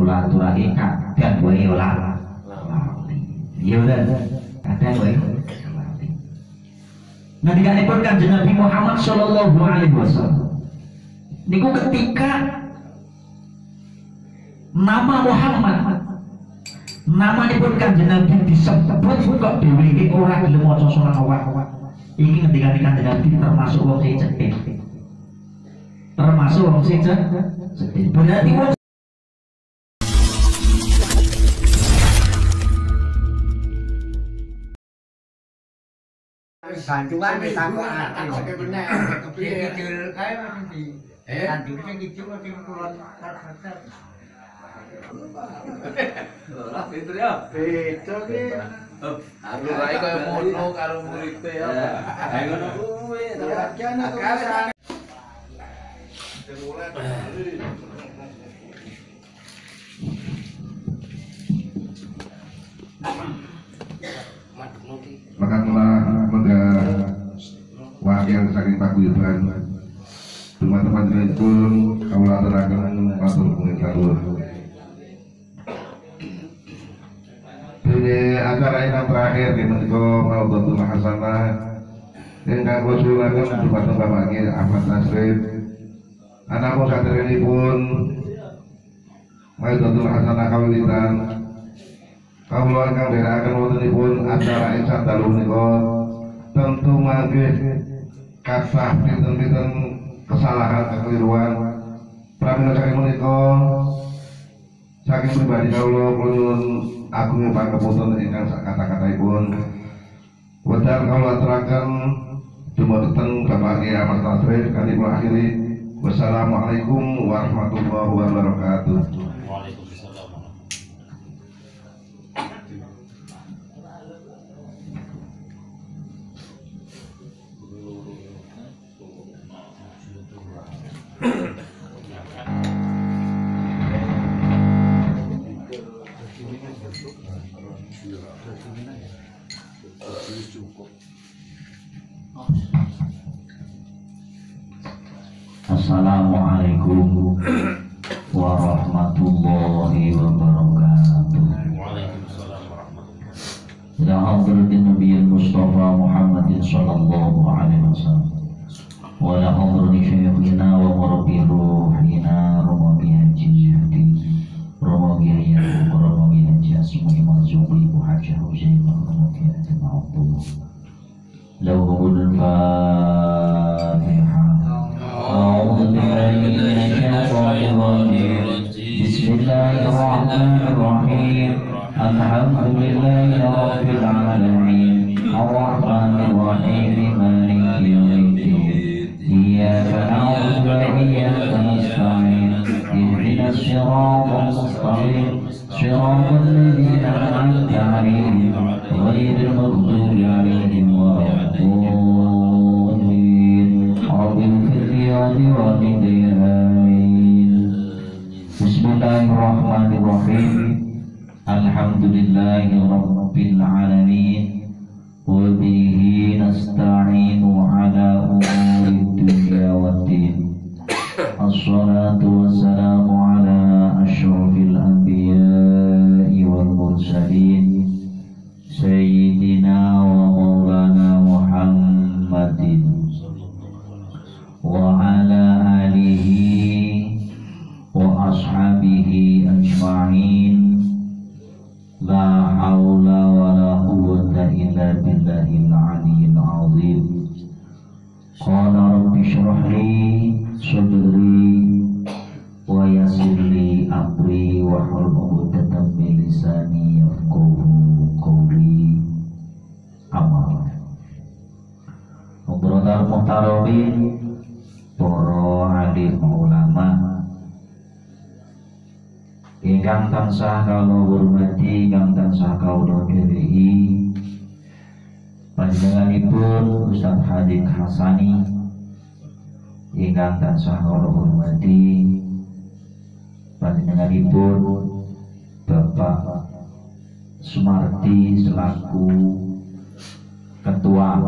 kula aturake kadang wae ora lali. Ya bener, kadang wae lali. Ngendikanipun Kanjeng Nabi Muhammad sallallahu alaihi wasallam niku ketika nama Muhammad namanipun Kanjeng Nabi disebut kok dheweke ora gelem maca selawat. Iki ngendikane Kanjeng Nabi termasuk wong sing cedhek. Termasuk wong sing cedhek. Berarti wong bantuan ditangkok ati bener kepiye kecil kae mesti bantu sing kecil sing kulon kasar ora pinter ya beda ki aku kae koyo mono karo murid ya ha ngono kuwi akal maka telah wakil saking paguyuban teman-teman jenis pun kaulah terakan matur pengintarul ini acara yang terakhir di Mentiko Maudatul Hasanah yang kami usulkan Jumat pagi Ahmad Nasrid anak musadir ini pun Maudatul Hasanah kawitan kaulah kang derakan wonten pun acara yang sandalu menika tentu mangke kasah pinten-pinten kesalahan kekeliruan pramila saking menika saking pribadi kawula nyuwun agung pangapunten ingkang sak kata-kataipun wedal kawula aturaken dumateng Bapak Kiai Ahmad Nasrid kali kula akhiri wassalamualaikum warahmatullahi wabarakatuh. Assalamualaikum warahmatullahi wabarakatuh. Ya hadratin Nabiyil Mustafa Muhammadin sallallahu alaihi wasallam wa la hadrati syekhina wa murabbi ruhina Romabi Haji Syahdi Romabi Riyad Romabi Haji Asmi Marzuqi Haji Husain Romabi Haji Ma'abdullah Lawhul Fatihah. أعوذ بالله من الشيطان الرجيم بسم الله الرحمن الرحيم الحمد لله رب العالمين الرحمن الرحيم مالك يوم الدين إياك نعبد وإياك نستعين اهدنا الصراط المستقيم صراط الذين أنعمت عليهم غير المغضوب عليهم ولا الضالين Bismillahirrahmanirrahim. Alhamdulillahi rabbil alamin wa bihi nasta'inu ala umuri dunya waddin. Assalatu wassalamu ala asyrafil anbiya'i wal mursalin sayyidina wa maulana Muhammadin wa ala alihi wa ashabihi ajma'in. La haula wa la quwwata illa billahil aliyyil azim. Qala rabbi shrah li sadri wa yassir li amri wa hlul 'uqdatam min lisani yafqahu qawli. Amal. Mubarak muhtaromin para alim ulama ingkang tansah kawula hormati, ingkang tansah kawula dherehi panjenenganipun Ustaz Hadid Hasani, ingkang tansah kawula hormati panjenenganipun Bapak Sumarti selaku Ketua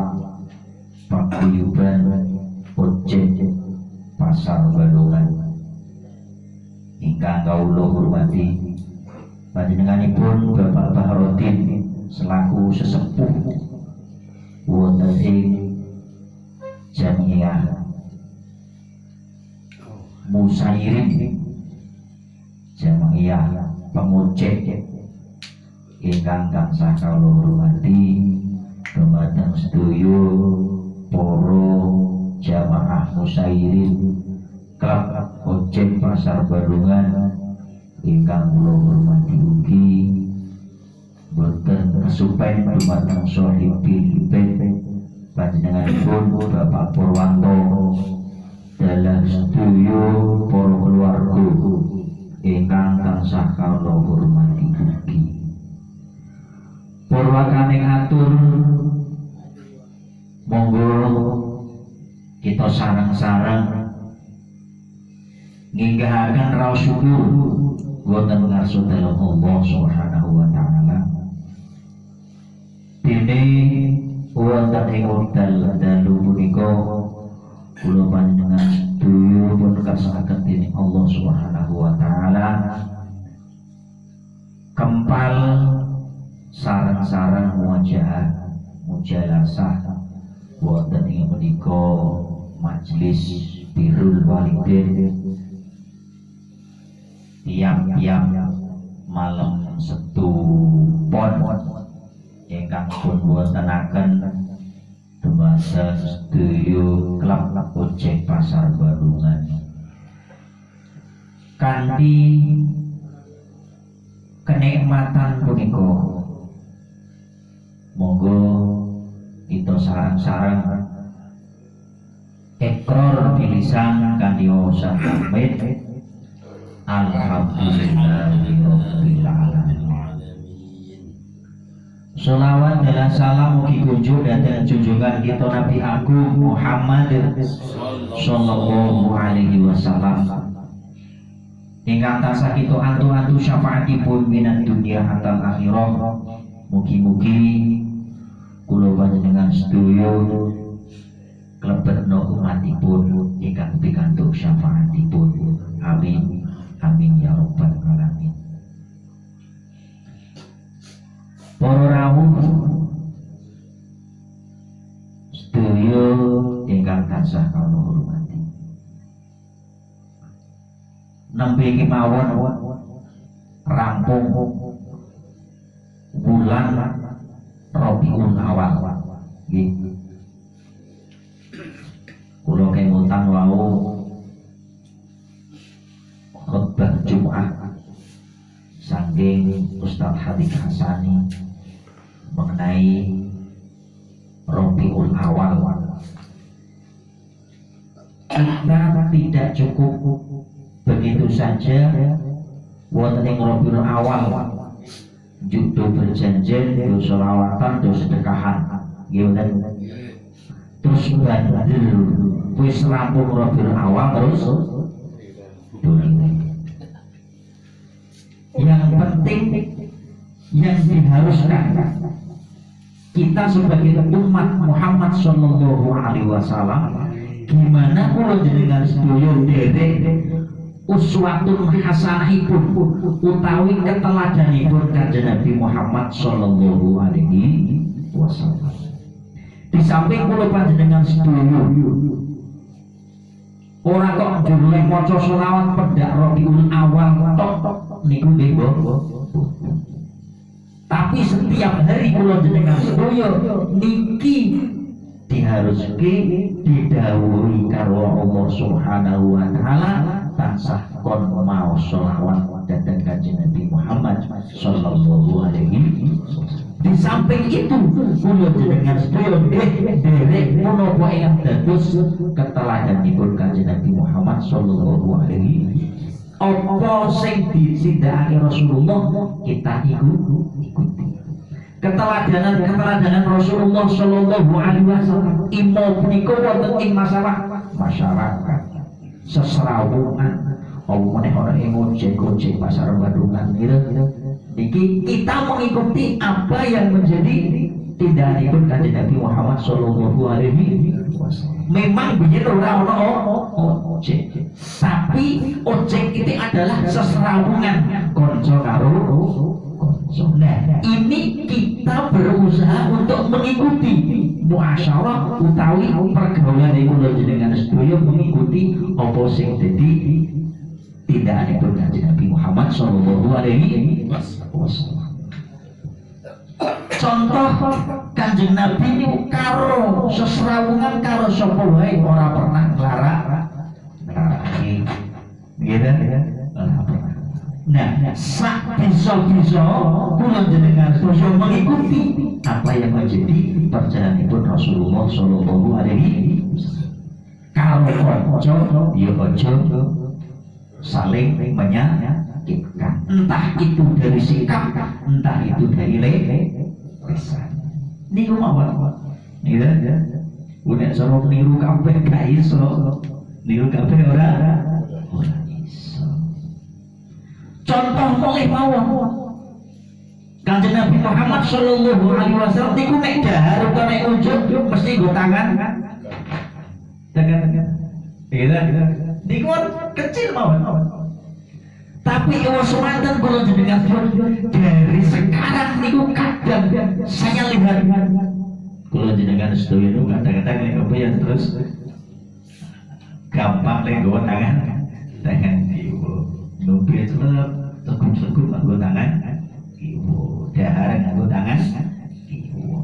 Paguyuban Ojek Pasar Balongan, ingkang kawula hormati panjenenganipun Bapak Baharudin selaku sesepuh wonten ing Jamiah Musairin Jamiah Pengocek ingkang tansah kawula hormati dumateng sedaya para jamaah Musairin Klub Ojek Pasar Bandungan ingkang kula hormati ugi boten kesupen dumateng sahibipun panjenenganipun Bapak Purwanto dalam sedaya para keluarga ingkang tansah kawula hormati ugi. Purwakaning atur monggo kita sareng-sareng nginggahaken raos syukur wonten ngarsa dalem Allah Subhanahu wa taala. Dene wonten ing wekdal dalu punika kula panjenengan sedaya pun kasahaken dening Allah Subhanahu wa taala kempal sareng-sareng mujahadah mujalasah wonten ing menika majelis birrul walidain tiap-tiap malam Setu Pon ingkang pun wontenaken dumateng sedaya klub ojek pasar Bandungan kanthi kenikmatan punika monggo kita sareng-sareng ikrar bilisan kanthi wawasan pamit alhamdulillahirabbil alamin. Sholawat dan salam mugi kunjuk dhateng junjungan kita Nabi Agung Muhammad sallallahu alaihi wasallam ingkang tansah kita antu-antu syafaatipun minat dunia hatta akhirah. Mugi-mugi kula panjenengan sedaya klebetna umatipun ingkang pikantuk syafaatipun. Amin amin ya rabbal alamin. Para rawuh sedaya ingkang tansah kawula hormati, nembe kemawon rampung bulan Rabiul Awal nggih. Kula kemutan wau khutbah Jumat saking Ustaz Habib Hasani mengenai Rabiul Awal. Kita tidak cukup begitu saja wonten ing Rabiul Awal judo berjanjian, do sholawatan, do sedekahan, gimana? Terus bandel, wis rampung Rabiul Awal terus yang penting yang diharuskan kita sebagai umat Muhammad sallallahu alaihi wasallam gimana kula jenengan sedaya derek uswatun hasanahipun utawi keteladanipun Kanjeng Nabi Muhammad sallallahu alaihi wasallam. Di samping kula panjenengan sedaya ora kok jumlah maca selawat pendak Rabiul Awal tok niku nggih tapi setiap hari kula jenengan sedaya niki diharuske didhawuhi karo Allah Subhanahu wa taala tansah kon maos selawat dhateng Kanjeng Nabi Muhammad sallallahu alaihi wasallam. Di samping itu kula jenengan sedaya derek menapa ingkang dados keteladanipun Kanjeng Nabi Muhammad sallallahu alaihi wasallam. Apa sing disindakake Rasulullah kita ikuti. Keteladanan Rasulullah sallallahu alaihi wasallam imo punika wonten ing masyarakat sesrawungan omone ora ing ojek pasar Bandungan iki kita mengikuti apa yang menjadi tindakanipun Kanjeng Nabi Muhammad sallallahu alaihi wasallam. Memang biyen ora ono ojek. Tapi ojek itu adalah seserawungan konco karo konco. Nah, ini kita berusaha untuk mengikuti muasyarah utawi pergaulan iku jenengan sedaya mengikuti apa sing dadi tindakanipun Kanjeng Nabi Muhammad sallallahu alaihi wasallam. Contoh Kanjeng Nabi niku karo seserawungan karo sapa wae ora pernah nglarang. Gitu ya? Nah, sak bisa-bisa kula jenengan sedaya mengikuti apa yang menjadi perjalananipun Rasulullah sallallahu alaihi wasallam. Kalau kanca ya aja saling menyakitkan, entah itu dari sikap, entah itu dari lisan. Niku mawon. Gitu ya. Udah suruh niru kabeh gak iso. Niru kabeh ora iso. Contoh mulai mawon. Kanjeng Nabi Muhammad sallallahu alaihi wasallam niku nek dahar utawa nek ujug mesti nggo tangan. Tangan. Gitu. Niku kecil mawon. Tapi semanten kula jenengan dari sekarang niku kadang saya lihat kula jenengan sedaya niku kadang-kadang nek apa ya terus gampang nek nggo tangan kiwa. Nombe celep teguk-teguk nggo tangan kiwa. Dahar nggo tangan kiwa.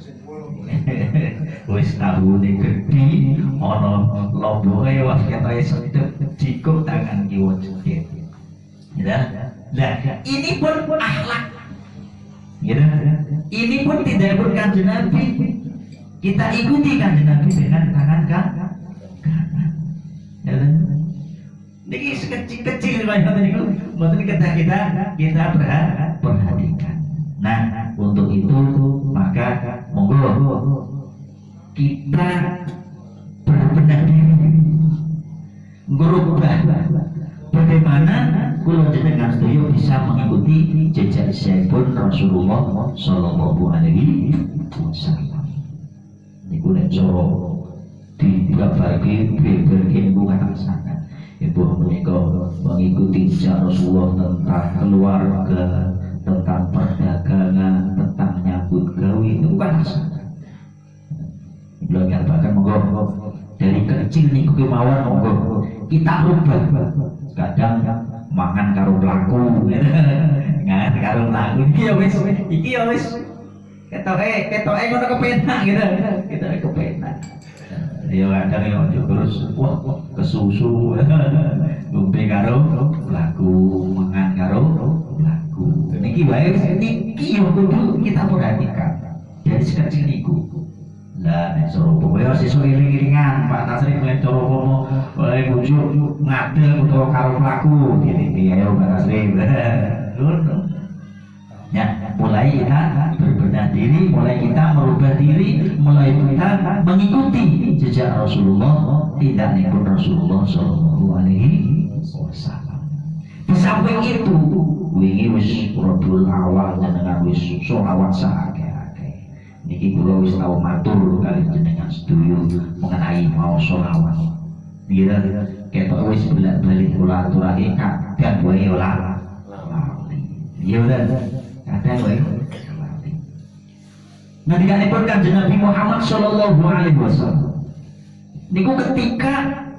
Wis tahune gedhi ana lomboke wis ketoke sedep jikuk tangan kiwa jedhet. Ya, nah, ini pun akhlak. Ya, ini pun tidak pun Kanjeng Nabi. Kita ikuti Kanjeng Nabi dengan tangan kanan. Ya, ini kecil-kecil banyak niku, mboten kita perhatikan. Nah, untuk itu maka monggo kita berbenah diri, merubah bagaimana kula jenengan sedaya bisa mengikuti jejak saipun Rasulullah sallallahu alaihi wasallam. Niku nek cara digambarke beberke bukan sangat. Ibu menika mengikuti jejak Rasulullah tentang keluarga, tentang perdagangan, tentang nyambut gawe itu bukan sangat. Beliau bahkan monggo dari kecil niku kemauan monggo kita rubah. Kadang mangan karo pelaku, ngan karo pelaku. Iki ya wis, ketoke ngono kepenak gitu, kita kepenak. Ya kadang yo terus wah kesusu, ngombe karo pelaku, mangan karo pelaku. Niki wae niki yo kudu kita perhatikan dari sekecil niku. Lah nek Soropo ya sesuk iling-ilingan Pak Tasrif nek Soropo oleh bujuk ngadeg utawa karo pelaku dite ayo Pak Tasrif. Ya, mulai kita berbenah diri, mulai kita merubah diri, mulai kita mengikuti jejak Rasulullah, tindakan Rasulullah sallallahu alaihi wasallam. Di samping itu, wingi wis Rabiul Awal jenengan wis sholawat sakake. Niki kula wis tau matur kali jenengan sedaya mengenai mau sholawat. Ngira ketok wis bolak-balik kula aturake kadang wae ora lali. Ya udah, kadang wae lali. Nadikanipun Kanjeng Nabi Muhammad sallallahu alaihi wasallam. Niku ketika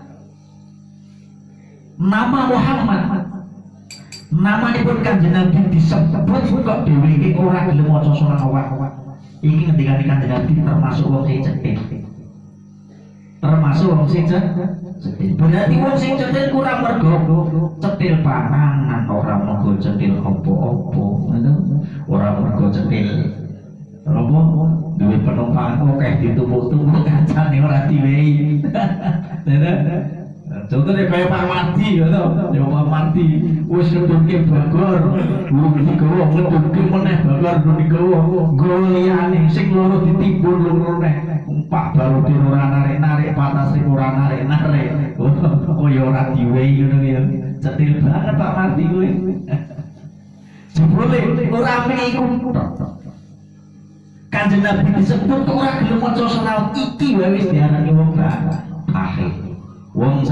nama Muhammad namanipun Kanjeng Nabi disebut kok dhewe ora gelem maca sholawat. Iki ketika Kanjeng Nabi termasuk wong sing cetil. Termasuk wong sing cetil. Berarti wong sing cetil kurang mergo cetil panganan, ora mergo cetil apa-apa, ngono. Ora mergo cetil apa duwe penumpang akeh ditumpuk-tumpuk kancane ora diwehi. Contohnya kayak Pak Mardi, ya Pak Mardi, wis ngedunke Bogor, burung digawa, ngedunke meneh Bogor, burung digawa, goliane, sing loro ditimbun loro neh, Pak baru di ora narik-narik, patas sing ora narik-narik, oh ya ora diwehi ngono ya, cetil banget Pak Mardi kuwi. Jebule ora pengen iku. Kanjeng Nabi disebut ora gelem maca selawat iki wae wis diarani wong akhir. Wong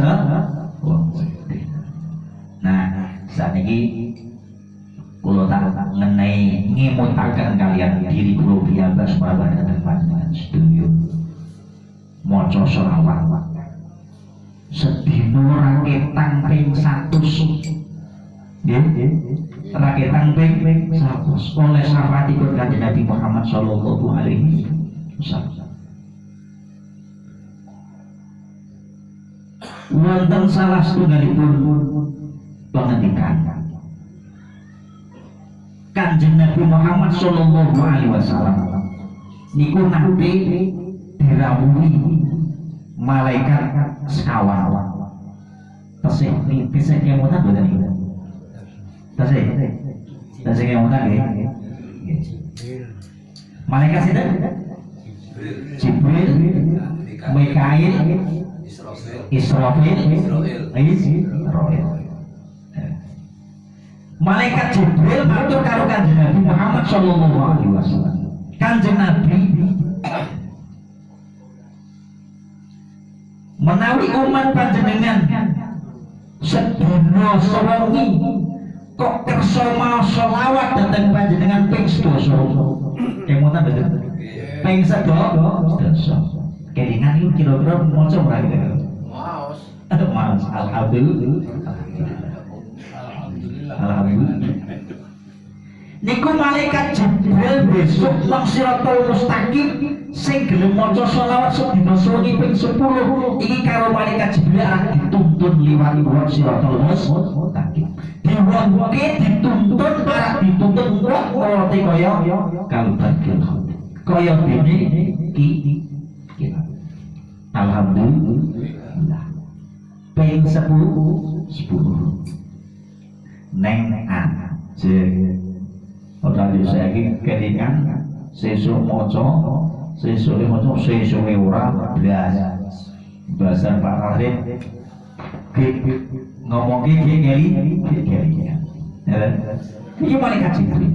nah, saniki kula tak ngenai ngemutaken kalian diri kula piyambak mawon dhateng panjenengan sedaya. Maca selawat sedina raketang ping 100. Nggih, raketang ping 100 oleh sahabatipun Kanjeng Nabi Muhammad sallallahu alaihi wasallam. Wonten salah setunggalipun pengendikan Kanjeng Nabi Muhammad sallallahu alaihi wasallam niku nate dirawuhi malaikat sekawan. Tesih kemutan boten niku. Tasih kemutan nggih. Malaikat sinten? Jibril, Mikail, Israfil. Malaikat Jibril matur karo Kanjeng Nabi Muhammad sallallahu alaihi wasallam. Kanjeng Nabi menawi umat panjenengan sedina sewengi kok kersa mau selawat dhateng panjenengan ping 12. Kemutan betul. Ping 12. Kelingan iki kira-kira maca ora kira? Maos. Alhamdulillah. Niku malaikat Jibril besok nang Siratal Mustaqim sing gelem maca selawat sedina sewengi ping 10 iki karo malaikat Jibril arep dituntun liwat Siratal Mustaqim. Diwoke dituntun arep dituntun kok kaya kalbatil kaya dene iki. Alhamdulillah. Ping 10 neng ora saiki kelingan sesuk maca sesuk ora blas bahasa Pak Arif ngomong iki ngeli iki malaikat Jibril.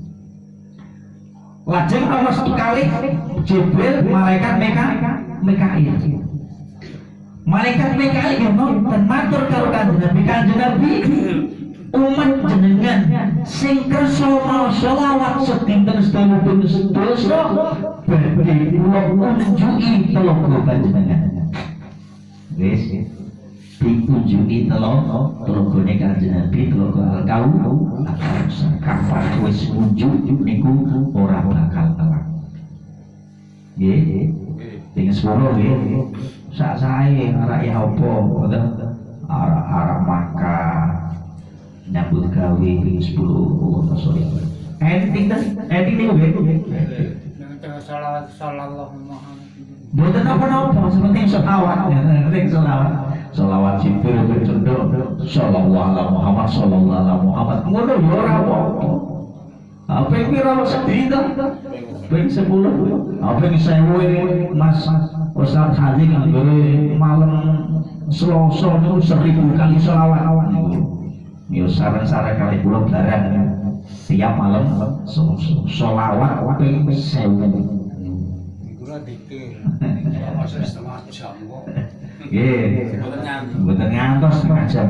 Lajeng ana sekali Jibril malaikat Mikail. Malaikat Mikail ngoten matur karo Kanjeng Nabi umat jenengan sing kersa mau selawat sedinten sedasa badhe kula unjuki telaga panjenengan. Wis ditunjuki telagane Kanjeng Nabi telaga Al-Kaum kapan wis unjuk niku ora bakal telat. Nggih. Ping 10 nggih. Sak sae arek ya apa ngoten arek makan nyambut gawe ping 10 sore. Ending niku nggih. Salawat sallallahu Muhammad. Boten apa-apa, sepenting selawat ya, penting selawat. Selawat Jibril bercenduk sallallahu alaihi Muhammad sallallahu alaihi Muhammad. Ngono ya ora apa-apa. Apa yang pira sedina? Ping 10. Apa yang 1000 Mas Ustaz Haji nggih malam Selasa niku 1000 kali selawat niku. Yo saran-saran kali kula barang tiap malam selawat ping 1000. Dikir. Setengah jam kok. Nggih. Mboten ngantos setengah jam.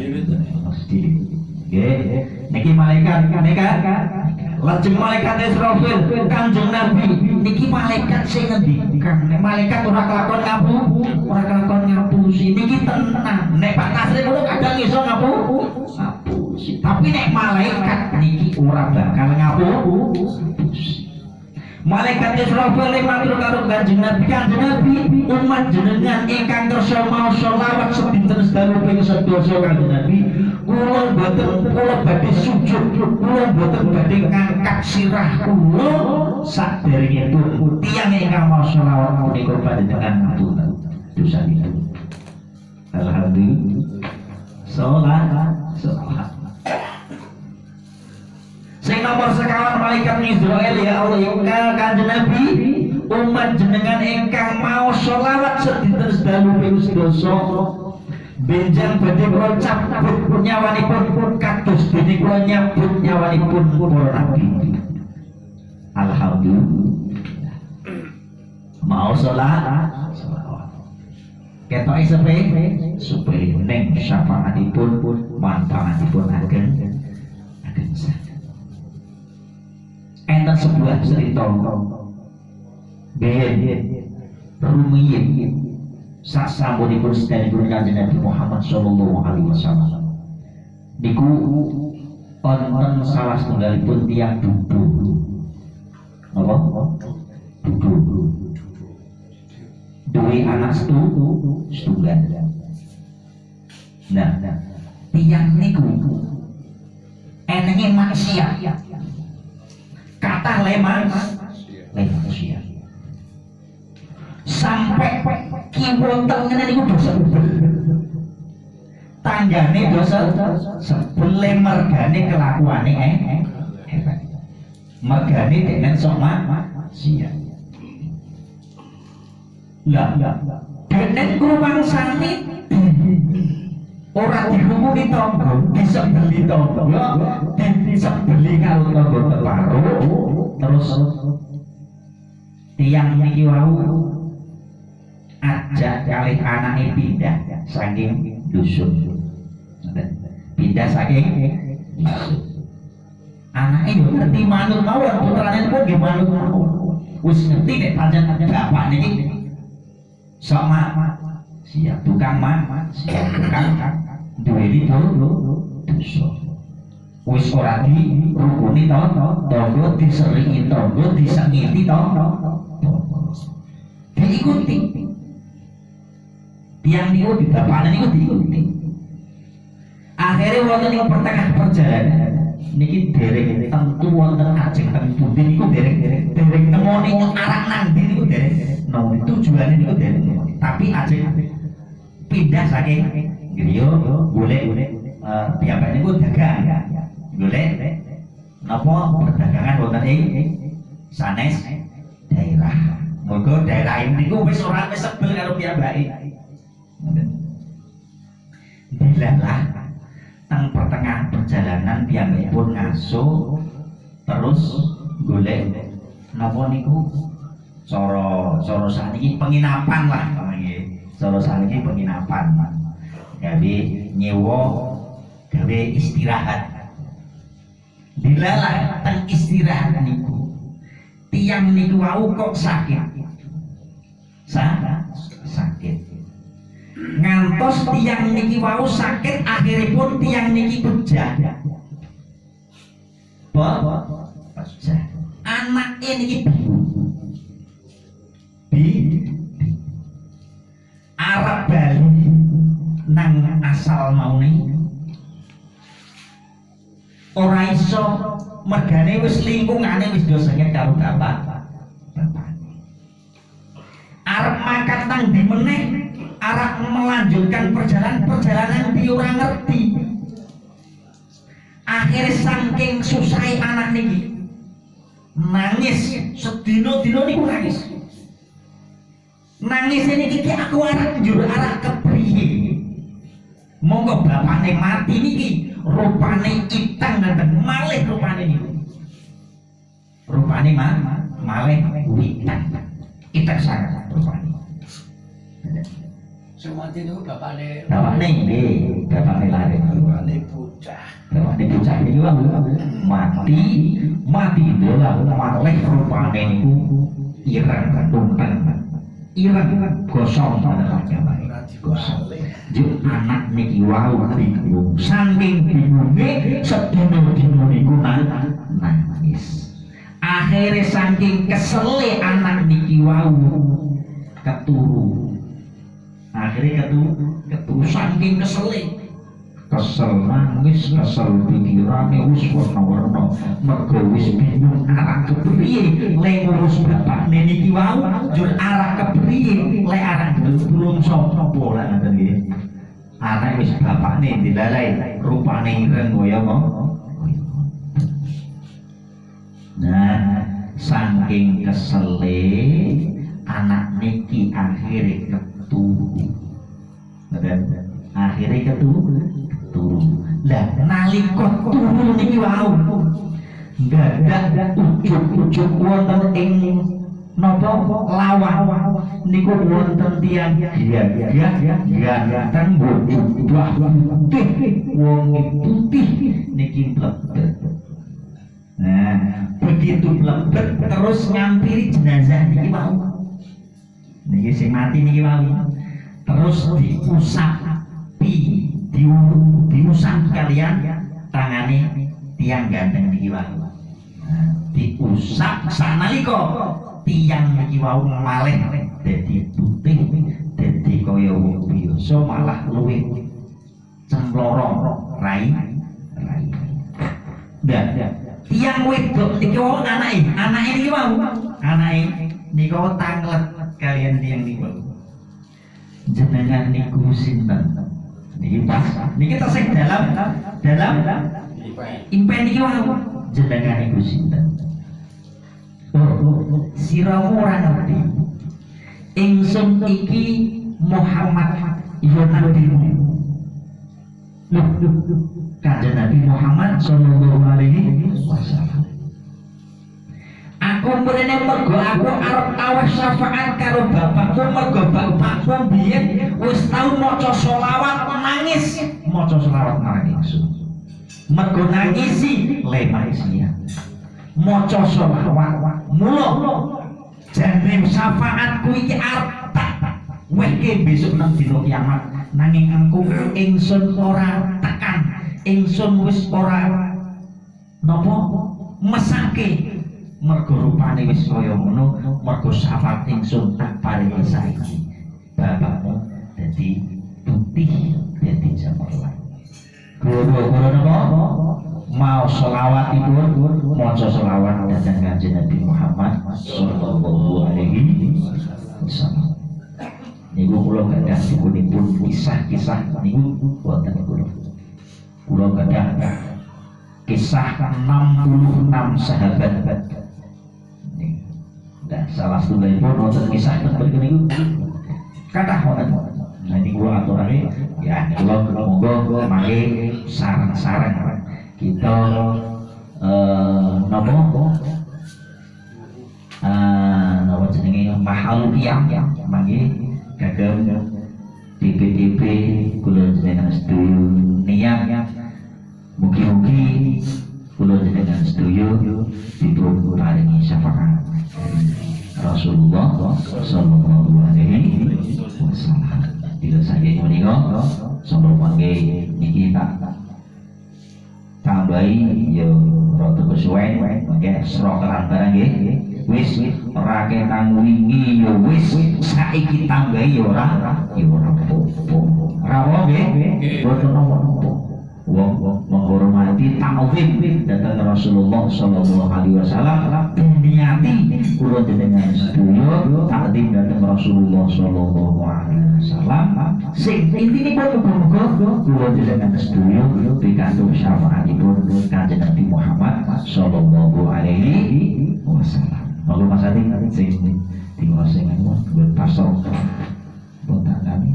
Nggih. Niki malaikat. Lajeng malaikat Israfil Kanjeng Nabi niki malaikat sing ngendikan. Malaikat ora kelakon ngapusi. Niki tenang. Nek Pak Kasri kula kadang iso ngapusi. Tapi nek malaikat niki ora bakal ngapusi. Malaikat Israfil matur karo Kanjeng Nabi umat jenengan ingkang kersa mau selawat sedinten sedalu ping 12 Kanjeng Nabi kula badhe sujud kula boten badhe ngangkat sirah kula saderengipun tiyang ingkang mau selawat menika panjenengan ngapunten dosanipun. Alhamdulillah. Salat. Sing nomor sekawan malaikat Israel ya Allah Kanjeng Nabi umat jenengan ingkang mau selawat sedinten sedalu ping 12 benjang badhe kula cabut nyawanipun kados dene kula nyabut nyawanipun para nabi. Alhamdulillah. mau sholat ketoke sepe neng syafaatipun manfaatipun ageng saged. Enten sebuah cerita biyen rumiyin sasampunipun sedanipun Kanjeng Nabi Muhammad sallallahu alaihi wasallam niku wonten salah setunggalipun tiyang dudu napa dudu duwe anak setunggal. Nah tiyang niku enenge maksiat kata manusia sampai kiwa tengene niku dosa tanggane dosa sebele mergane kelakuane mergane dengan sok maksiat. Lah denen krumangsane ora dihukumi tangga disebeli tangga disebeli karo tangga teparo terus tiyang niki wau ajak kalih anake pindah saking dusun pindah saking dusun anake yo ngerti manut mawon putrane pun nggih manut mawon wis ngerti nek pancen bapak niki sok siap tukang siap tukang duweni dosa wis ora dirukuni tangga diseringi tangga disengiti tangga diikuti tiang niku di bapakne niku diikuti akhirnya wonten ing pertengah perjalanan niki dereng tentu wonten ajeng teng pundi niku dereng nemoni arah nang ndi niku dereng nemoni tujuane niku dereng tapi ajeng pindah saking griya golek piyambak niku dagang golek napa perdagangan wonten ing sanes daerah mergo daerah niku wis ora wis sebel karo piyambake dilalah teng pertengahan perjalanan piyambakipun ngaso terus golek napa niku cara saniki penginapan lah nggih cara saniki penginapan gawe nyewa gawe istirahat dilalah teng istirahat niku tiang niku wau kok sakit sakit ngantos tiang niki wau sakit akhiripun tiang niki pejah pejah anake niki arep bali nang asal maune ora iso mergane wis lingkungane wis do sengit karo bapak arep makan nang ndi meneh arep melanjutkan perjalanan dia ora ngerti akhirnya saking susah anak niki nangis sedino-dino niku nangis ini iki aku arep njur arah kepriye monggo bapakne mati niki rupane itang ngeten malih rupane niku rupane malih itang sangat rupane semati niku bapakne nggih bapakne lare bapakne bocah niku mati dolan malih rupane niku ireng tumpeng ireng gosong pada piyambake gosong juk anak niki wau bingung saking bingunge sedina-dina niku nangis akhirnya saking kesele anak niki wau keturu akhirnya keturu saking kesel nangis kesel pikirane wis warna-warna mergo wis bingung arah kepriye le ngurus bapakne niki wau jur arah kepriye le arah belum sapa lah ngoten nggih anak wis bapakne dilalai rupane ireng kaya nah saking kesele anak niki akhirnya keturu akhirnya keturu lah nalika turu niki wau dadak ujug-ujug wonten ing napa lawang niku wonten tiyang ganteng wah putih wong putih niki mlebet. Nah, begitu mlebet terus ngampiri jenazah niki mau. Niki sing mati niki mau. Terus diusap kalian tangane tiang ganteng niki mau. Nah, diusap sanalika tiang niki wau malih dadi putih dadi kaya wong biasa malah luwih cemploro rai. Tiang wedok niki wau anake niki wau anake niku tanglet kalian tiang niki wau. Jenengan niku sinten? Niki pas niki tesih dalam impen niki wau jenengan niku sinten? Siramu ora ngerti. Ingsun iki Muhammad ya nabimu. Loh, Kanjeng Nabi Muhammad sallallahu alaihi wasallam. Aku mrene mergo aku arep awas syafaat karo bapakku mergo bapakku biyen wis tau maca selawat nangis. Maca selawat marang ingsun. Mergo nangisi lemahisia. Maca selawat mula jane syafaatku iki arep tak wehke besok nang dina kiamat nanging engko ingsun ora tekan ingsun wis ora napa mesake mergo rupane wis kaya ngono mergo syafaat ingsun tak paringi saiki bapakmu dadi putih dadi cemerlang guru-guru napa mau selawatipun maca selawat dhateng Kanjeng Nabi Muhammad sallallahu alaihi wasallam. Niku kula gadah sukunipun kisah-kisah niku wonten kula gadah kisah 66 sahabat. Dan salah satunggalipun wonten kisah tentang niku kathah wonten. Nah niku kula aturake ya kula monggo mangke sareng-sareng kita napa jenenge mahal tiyang mangke kagem DPDP kula jenengan sedoyo niat mugi-mugi kula jenengan sedoyo dipun paringi syafaat Rasulullah sallallahu alaihi wasallam. Dila saking menika sampun mangke niki tak tambahi yo rada kesuwen mangke srokelan barang nggih wis ora ketang wingi yo wis saiki tambahi yo ora apa-apa ora nggih boten apa-apa wong menghormati ta'zim dhateng Rasulullah sallallahu alaihi wasallam niati kula jenengan sedaya ta'zim dhateng Rasulullah sallallahu alaihi wasallam sing intinipun muga-muga kula jenengan sedaya pikantuk syafaatipun Kanjeng Nabi Muhammad sallallahu alaihi wasallam. Lalu Mas Adi sing diwasing buat pasal kontak kami.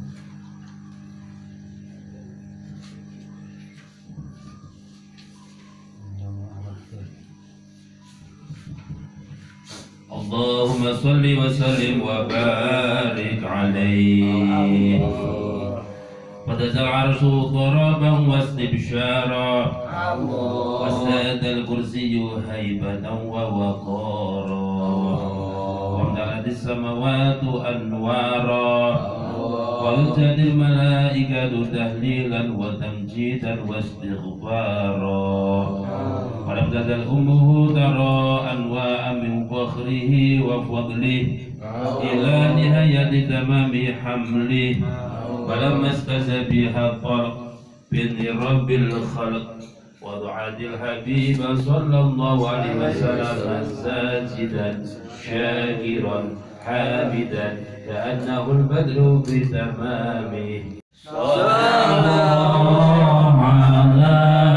Allahumma salli wa sallim wa barik alaihi وتزع عرشه ضرابا واستبشارا وازداد الكرسي هيبة ووقارا وامتلأت السماوات أنوارا وامتلأت الملائكة تهليلا وتمجيدا واستغفارا ولم تزل أمه ترى أنواع من فخره وفضله إلى نهاية تمام حمله ولما استزى بها الطرق بإذن رب الخلق وضعت الحبيب صلى الله عليه وسلم ساجدا شاكرا حامدا كأنه البدر بتمامه صلى الله على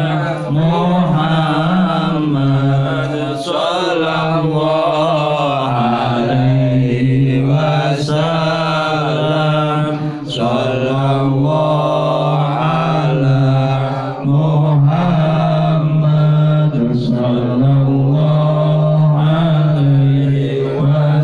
محمد صلى الله عليه وسلم صلى الله على محمد صلى الله عليه وسلم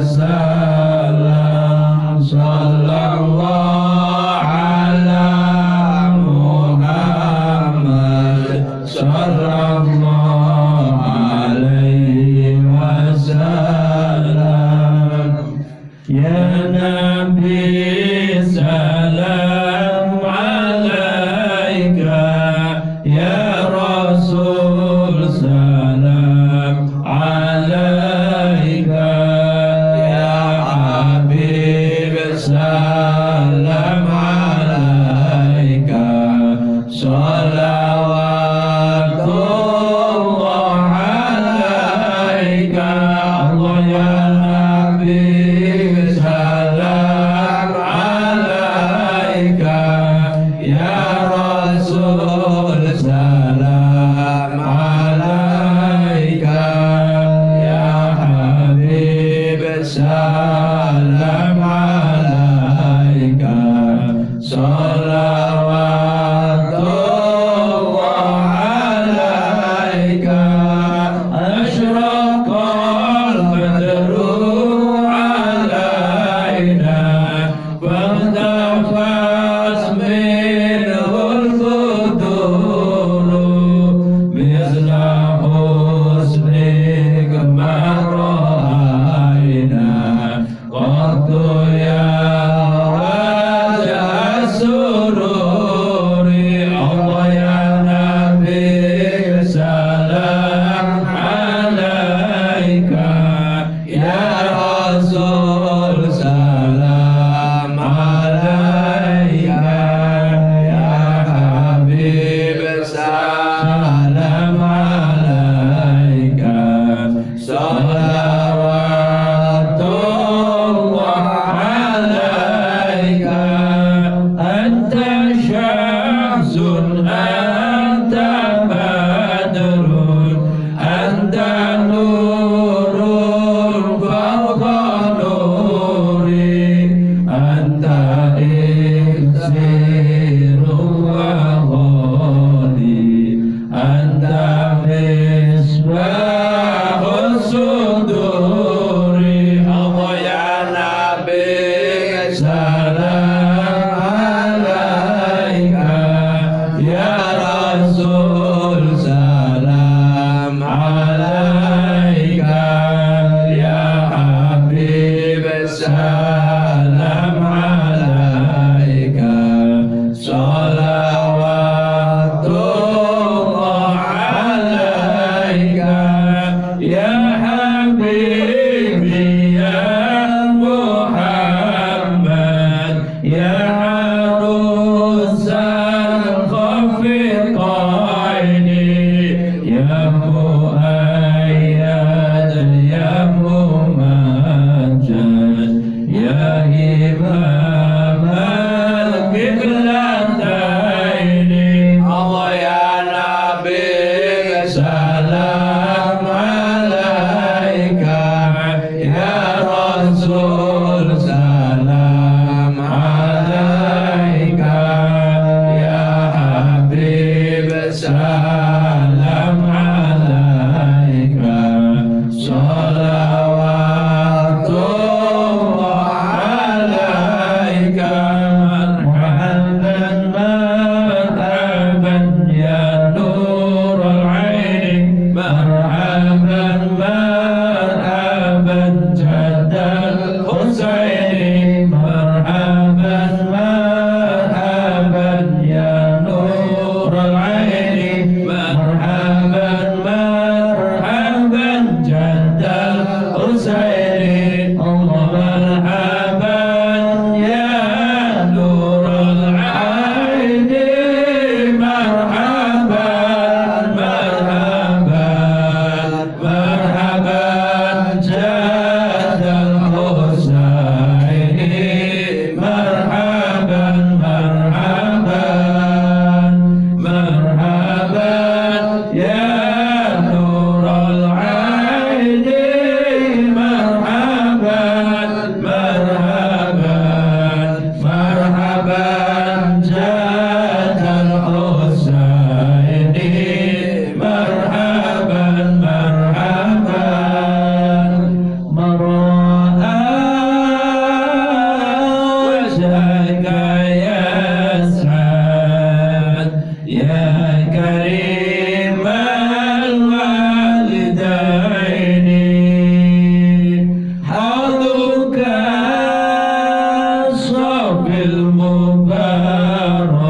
مؤيد يا ممجد يا إمام القبلتين الله يا نبي سلام عليك يا رسول سلام عليك يا حبيب سلام عليك صلوات الله عليك مرحبا مرحبا يا نور العين مرحبا مرحبا جد الحسين مرحبا مرحبا يا نور العين مرحبا مرحبا جد الحسين مرحبا يا نور العين مرحبا مرحبا مرحبا جد الحسين مرحبا مرحبا مرحبا يا نور العين مرحبا مرحبا مرحبا جد الحسين مرحبا مرحبا مرحبا وجهك يا سعد يا كريم الوالدين حظك الصف المبارك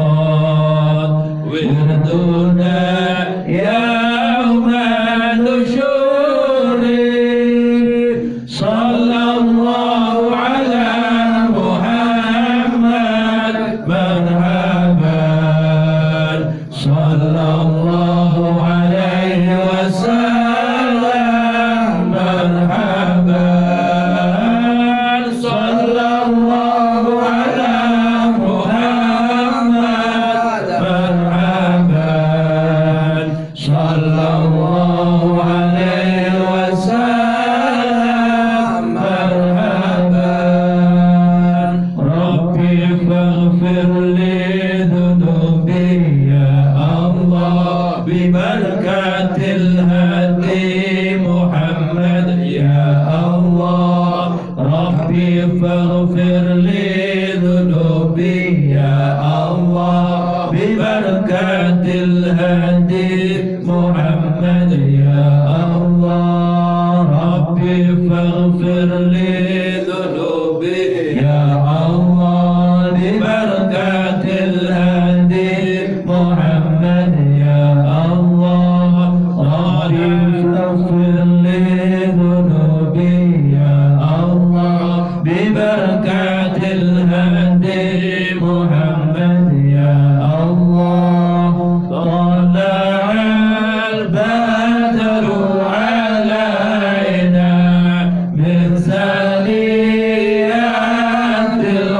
وردنا يوم النشور صلى الله على محمد مرحبا صلى الله عليه وسلم مرحبا صلى الله على محمد مرحبا صلى الله عليه وسلم مرحبا ربي فاغفر لي ذنوبي يا الله ببركة الهدي محمد يا الله ربي فاغفر لي ذنوبي يا الله ببركة الهدي محمد يا الله ربي فاغفر لي ذنوبي يا الله ببركة الهدي محمد يا الله ربي فاغفر لي ذنوبي يا الله ببركة الهدي محمد يا الله طلع البدر علينا من ثنيات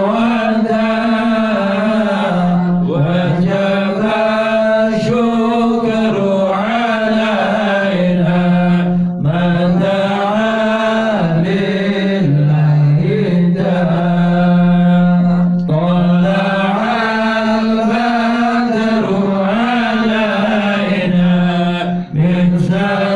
الوداع وجب الشكر علينا ما دعا لله داع طلع البدر علينا من ثنيات